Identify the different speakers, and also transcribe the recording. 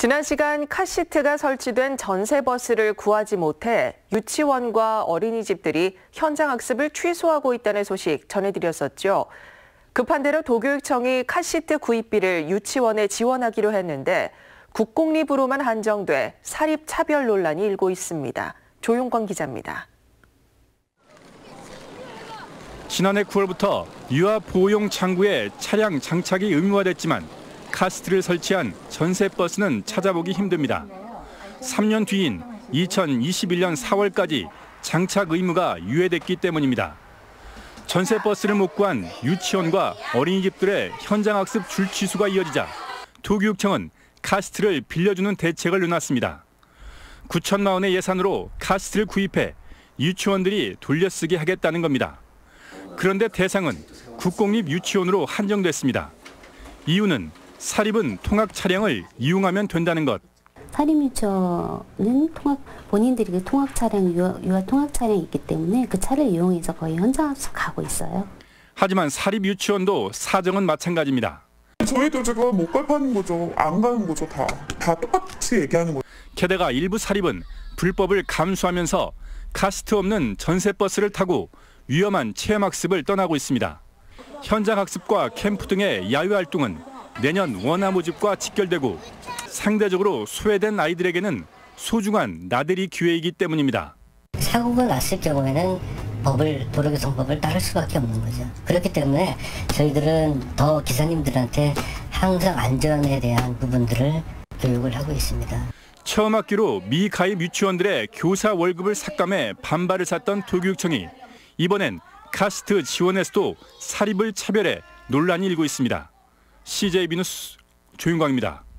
Speaker 1: 지난 시간 카시트가 설치된 전세버스를 구하지 못해 유치원과 어린이집들이 현장 학습을 취소하고 있다는 소식 전해드렸었죠. 급한 대로 도교육청이 카시트 구입비를 유치원에 지원하기로 했는데 국공립으로만 한정돼 사립차별 논란이 일고 있습니다. 조용권 기자입니다.
Speaker 2: 지난해 9월부터 유아보호용 창구에 차량 장착이 의무화됐지만 카시트를 설치한 전세버스는 찾아보기 힘듭니다. 3년 뒤인 2021년 4월까지 장착 의무가 유예됐기 때문입니다. 전세버스를 못 구한 유치원과 어린이집들의 현장학습 줄취수가 이어지자 도교육청은 카시트를 빌려주는 대책을 내놨습니다. 9천만 원의 예산으로 카시트를 구입해 유치원들이 돌려쓰게 하겠다는 겁니다. 그런데 대상은 국공립 유치원으로 한정됐습니다. 이유는 사립은 통학 차량을 이용하면 된다는 것.
Speaker 3: 사립유치원은 본인들이 통학 차량, 유아 통학 차량이 있기 때문에 그 차를 이용해서 거의 현장학습 가고 있어요.
Speaker 2: 하지만 사립유치원도 사정은 마찬가지입니다.
Speaker 4: 저희도 지금 못 가는 거죠. 안 가는 거죠. 다 똑같이 얘기하는 거죠.
Speaker 2: 게다가 일부 사립은 불법을 감수하면서 카시트 없는 전세버스를 타고 위험한 체험학습을 떠나고 있습니다. 현장학습과 캠프 등의 야외활동은 내년 원화모집과 직결되고 상대적으로 소외된 아이들에게는 소중한 나들이 기회이기 때문입니다.
Speaker 5: 사고가 났을 경우에는 도로교통법을 따를 수밖에 없는 거죠. 그렇기 때문에 저희들은 더 기사님들한테 항상 안전에 대한 부분들을 교육을 하고 있습니다.
Speaker 2: 체험학기로 미가입 유치원들의 교사 월급을 삭감해 반발을 샀던 도교육청이 이번엔 카시트 지원에서도 사립을 차별해 논란이 일고 있습니다. CJB 뉴스 조윤광입니다.